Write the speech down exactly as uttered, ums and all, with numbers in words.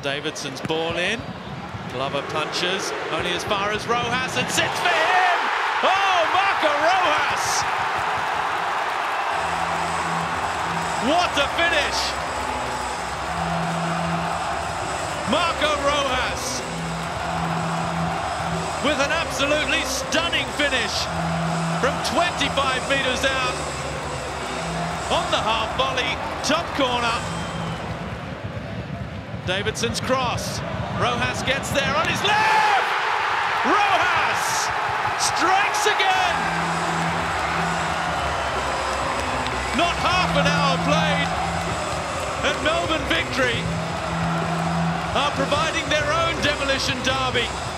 Davidson's ball in. Glover punches only as far as Rojas and sits for him! Oh, Marco Rojas! What a finish! Marco Rojas with an absolutely stunning finish from twenty-five metres out on the half volley, top corner. Davidson's cross. Rojas gets there on his left! Rojas strikes again! Not half an hour played, and Melbourne Victory are providing their own demolition derby.